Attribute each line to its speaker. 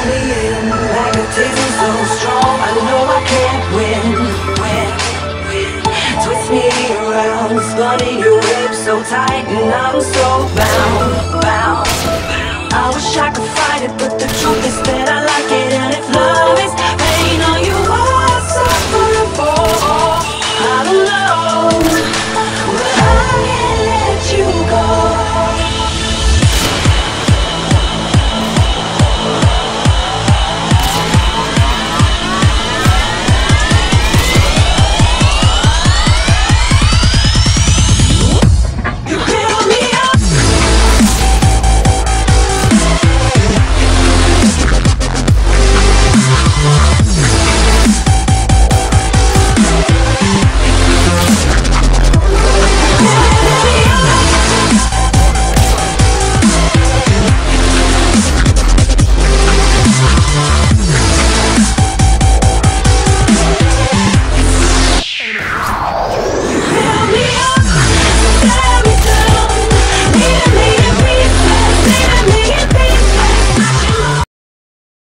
Speaker 1: me in like a taser so strong. I know I can't win. Twist me around, spun in your web so tight, and I'm so bound.